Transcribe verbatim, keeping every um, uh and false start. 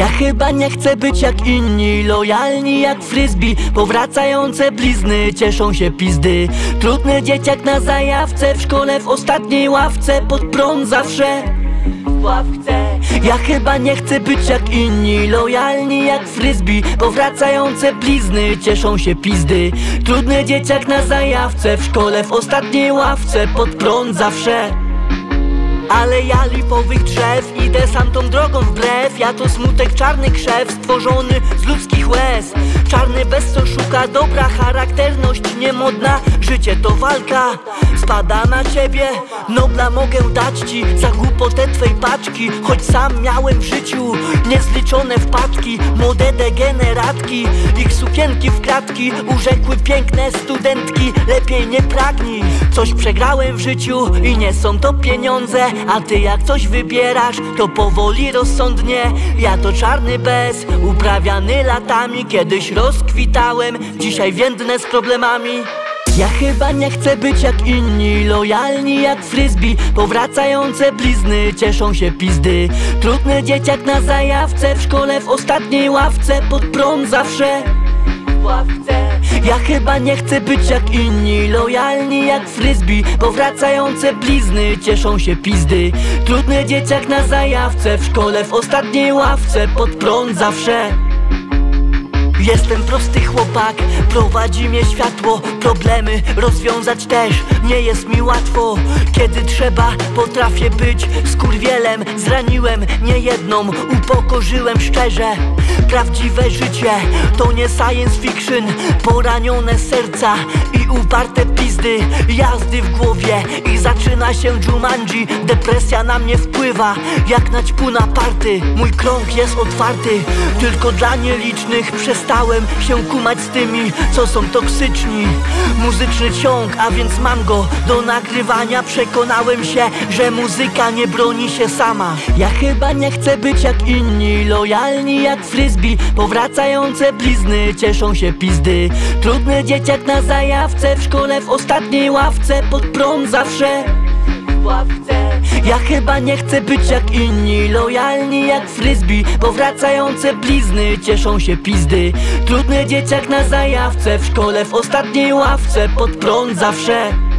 Ja chyba nie chcę być jak inni, lojalni jak frisbee. Powracające blizny, cieszą się pizdy. Trudny dzieciak na zajawce, w szkole w ostatniej ławce, pod prąd zawsze w ławce. Ja chyba nie chcę być jak inni, lojalni jak frisbee. Powracające blizny, cieszą się pizdy. Trudny dzieciak na zajawce, w szkole w ostatniej ławce, pod prąd zawsze. Ale ja lipowych drzew, idę sam tą drogą wbrew. Ja to smutek, czarny krzew, stworzony z ludzkich łez. Czarny bez co szuka dobra, charakterność niemodna. Życie to walka, spada na ciebie. Nobla mogę dać ci za głupotę twej paczki. Choć sam miałem w życiu niezliczone wpadki. Młode degeneratki, ich sukienki w kratki. Urzekły piękne studentki, lepiej nie pragnij. Coś przegrałem w życiu i nie są to pieniądze. A ty jak coś wybierasz, to powoli, rozsądnie. Ja to czarny bez, uprawiany latami. Kiedyś rozkwitałem, dzisiaj więdnę z problemami. Ja chyba nie chcę być jak inni, lojalni jak frisbee. Powracające blizny, cieszą się pizdy. Trudny dzieciak na zajawce, w szkole w ostatniej ławce, pod prąd zawsze w ławce. Ja chyba nie chcę być jak inni, lojalni jak frisbee. Powracające blizny, cieszą się pizdy. Trudny dzieciak na zajawce, w szkole w ostatniej ławce, pod prąd zawsze. Jestem prosty chłopak, prowadzi mnie światło. Problemy rozwiązać też nie jest mi łatwo. Kiedy trzeba, potrafię być skurwielem. Zraniłem niejedną, upokorzyłem szczerze. Prawdziwe życie to nie science fiction. Poranione serca i uparte pizdy. Jazdy w głowie i zaczyna się Jumanji. Depresja na mnie wpływa jak naćpuna party. Mój krąg jest otwarty tylko dla nielicznych. Przestałem się kumać z tymi, co są toksyczni. Muzyczny ciąg, a więc mam go do nagrywania. Przekonałem się, że muzyka nie broni się sama. Ja chyba nie chcę być jak inni, lojalni jak frisbee. Powracające blizny, cieszą się pizdy. Trudny dzieciak na zajawce, w szkole w ostatniej ławce, pod prąd zawsze w ławce. Ja chyba nie chcę być jak inni, lojalni jak frisbee. Powracające blizny, cieszą się pizdy. Trudny dzieciak na zajawce, w szkole w ostatniej ławce, pod prąd zawsze.